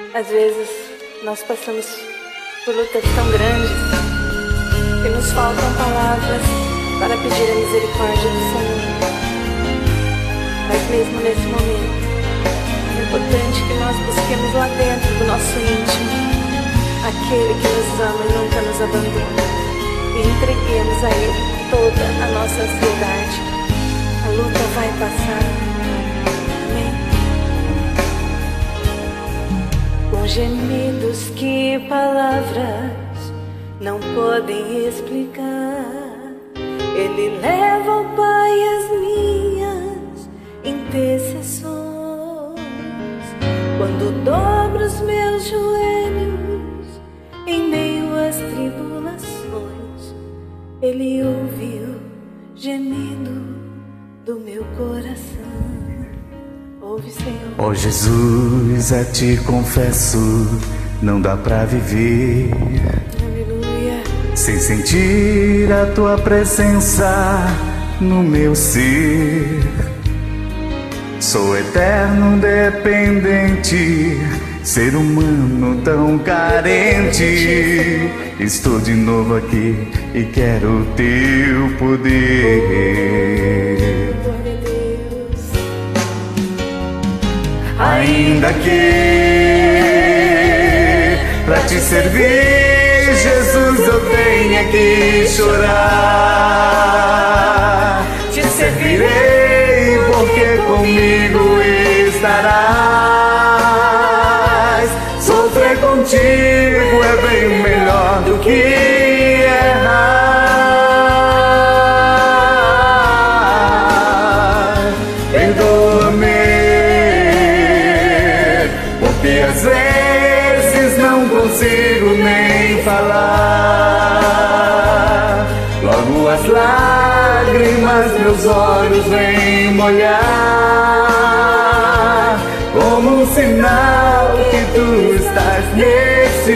Às vezes nós passamos por lutas tão grandes que nos faltam palavras para pedir a misericórdia do Senhor. Mas mesmo nesse momento, é importante que nós busquemos lá dentro do nosso íntimo aquele que nos ama e nunca nos abandona, e entreguemos a Ele toda a nossa ansiedade. A luta vai passar. Amém. Com gemidos que palavras não podem explicar, Ele leva ao Pai as minhas intercessões. Quando dobro os meus joelhos em meio às tribulações, Ele ouve o gemido do meu coração. Ouve, Senhor. Oh Jesus, a Ti confesso, não dá pra viver, Aleluia, sem sentir a Tua presença no meu ser. Sou eterno dependente, ser humano tão carente. Estou de novo aqui e quero o Teu poder. glória a Deus. Ainda que pra Te servir, Jesus, eu tenha que chorar, Te servirei porque comigo estarás. Sofrer contigo é bem melhor do que errar. Perdoa-me, porque às vezes não consigo nem falar. Logo as lágrimas meus olhos vêm molhar, como um sinal que Tu estás nesse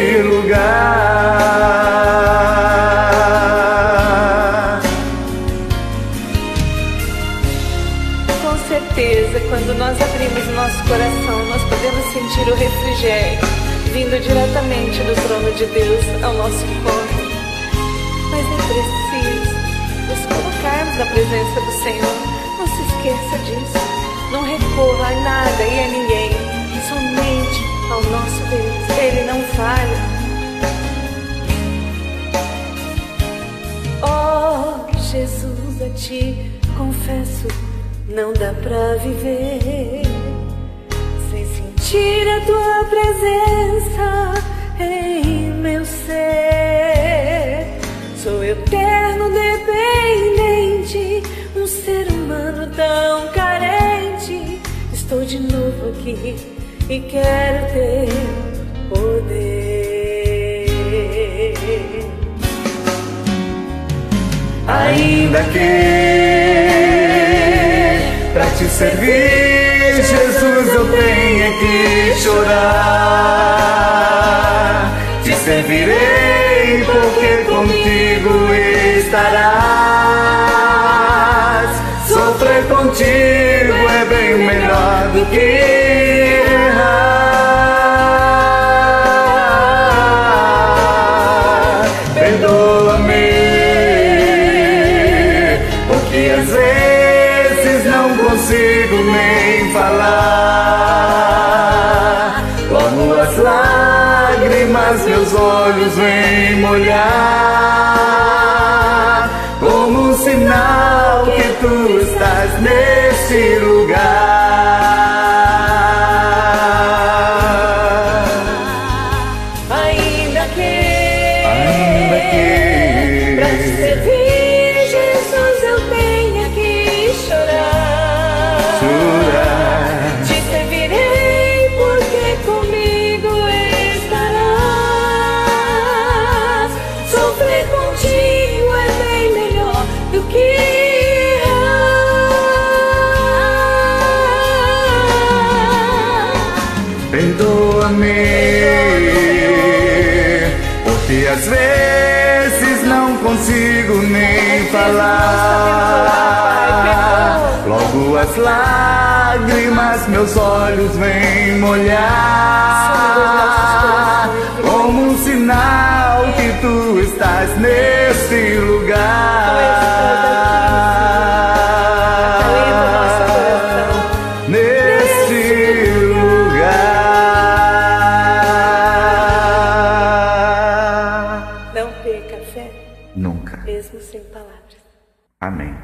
lugar. Com certeza, quando nós abrimos nosso coração, nós podemos sentir o refrigério vindo diretamente do trono de Deus ao nosso encontro. Mas é preciso nos colocarmos na presença do Senhor. Não se esqueça disso. Não recorra a nada e a ninguém, somente ao nosso Deus. Ele não falha. Oh Jesus, a Ti confesso, não dá pra viver sem sentir a Tua presença em meu ser. Sou eterno dependente, um ser humano tão carente. Estou de novo aqui e quero ter poder. Ainda que pra Te servir, Jesus, eu tenha que chorar, Te servirei porque contigo estarás. Sofrer contigo é bem melhor do que errar. Perdoa-me, porque às vezes não consigo nem falar. Logo as lágrimas meus olhos vêm molhar, como um sinal que Tu estás nesse lugar. Ainda que pra Te que servir, Jesus, eu tenha que chorar. Te servirei porque comigo estarás. Sofrer contigo é bem melhor do que errar. perdoa-me, porque às vezes não consigo nem falar. Logo as lágrimas meus olhos vêm molhar, estás neste lugar. Acalenta o nosso coração. Neste lugar. Não perca a fé, Nunca. mesmo sem palavras. Amém.